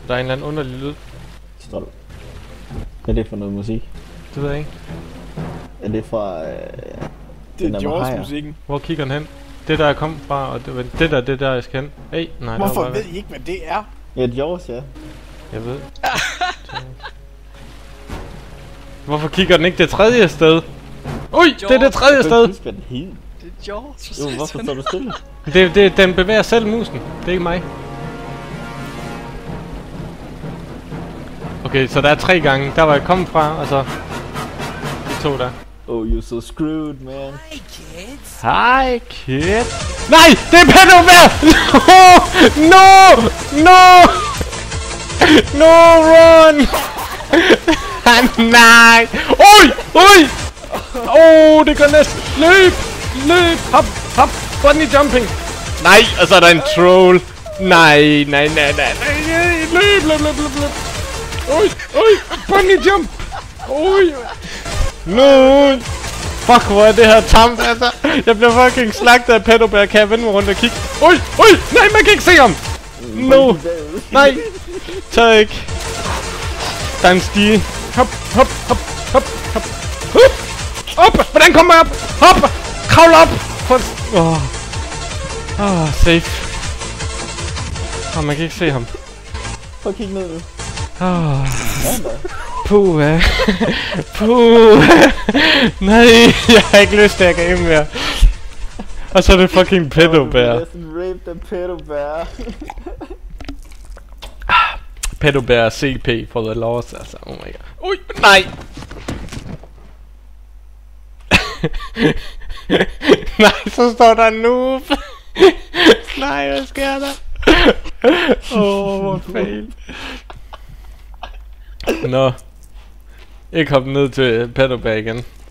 Der er en eller anden underlig lyd. Stol. Hvad er det for noget musik? Det ved jeg ikke. Er det fra... Det er Jaws-musikken. Hvor kigger den hen? Det der jeg kom fra, og det der jeg skal hen. Hey, nej, hvorfor ved I ikke, hvad det er? Ja, Jaws, ja. Jeg ved. Hvorfor kigger den ikke det tredje sted? Ui, det er det tredje sted! Jeg kan ikke huske, Det er Jaws. jo, hvorfor står du stille? Den bevæger selv musen. Det er ikke mig. Okay, så der er 3 gange. Der var jeg kommet fra, og så de 2 der. Oh, you're so screwed, man. Hi, kids. Hi, kid. Nej, det er Pedo Bear! No! No! No, run! Nej! Oj! Oj! Det går næsten. Løb! Løb! Hop! Hop! Bunny jumping! Nej, og så er der en troll. Nej. Løb! Oj! Bunny jump! Oj! No! Fuck, hvor er det her tamt, altså. Jeg bliver fucking slagtet af Pedo Bear. Kan jeg vende mig rundt og kigge? Oj! Nej, man kan ikke se ham! No! Nej! Tag ikke! Der er en stige. Hop! Op! Hvordan kommer jeg op? Hop! Kravl op! Safe. Man kan ikke se ham. Prøv at kigge ned nu. Puh. Nej, jeg har ikke lyst til at game mere. Og så er det fucking Pedo Bear. Raped the Pedo Bear. Pedo Bear CP for the loss, altså. Oh my god. Ui, nej! Nej, så står der noob. Nej, hvad sker der? Hvor fail. Nå. Ikke hoppe ned til Pedo Bear igen.